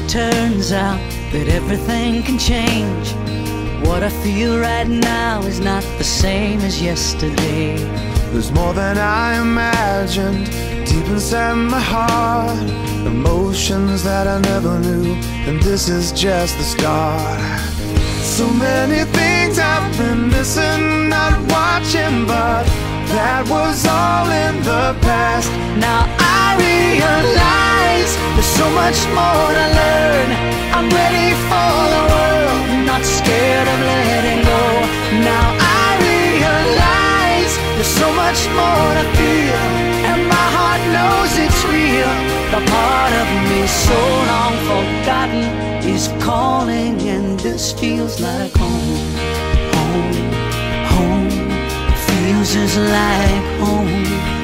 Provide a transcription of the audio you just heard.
turns out that everything can change. What I feel right now is not the same as yesterday. There's more than I imagined deep inside my heart, emotions that I never knew, and this is just the start. So many things I've been missing, not watching, but that was all in the past. Now I realize there's so much more to learn. I'm ready for the world, not scared of letting go. Now I realize there's so much more to feel, and my heart knows it's real. The part of me so long forgotten is calling, and this feels like home. Home, home, feels just like home.